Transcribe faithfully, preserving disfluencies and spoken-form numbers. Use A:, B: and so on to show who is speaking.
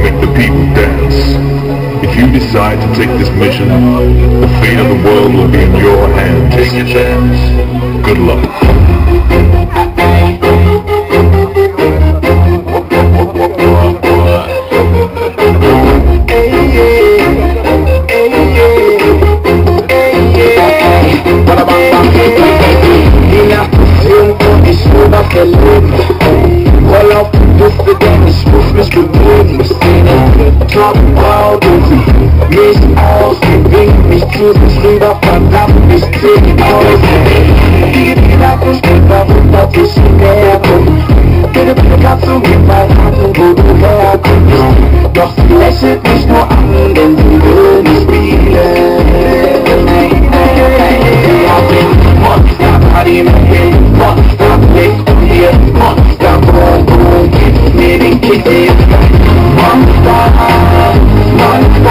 A: make the people dance. If you decide to take this mission, the fate of the world will be in your hands. Take your chance. Good luck.
B: Roll auf die Lüfte, denn ich muss mich bewegen. Ich sehne Top Augen, mich aus, bewegen mich zu sich rüber, verdammt, ich dreh mich aus. Die Gedanken stehen darunter, ich näher komm. Bitte, bitte kannst du mir mal raten, wo du herkommst. Doch sie lächelt mich nur an, denn sie will nicht spielen. Monster Party mit dem Monster Blick und hier Monster Boom Boom, gib mir den Kick, Monster, Monster.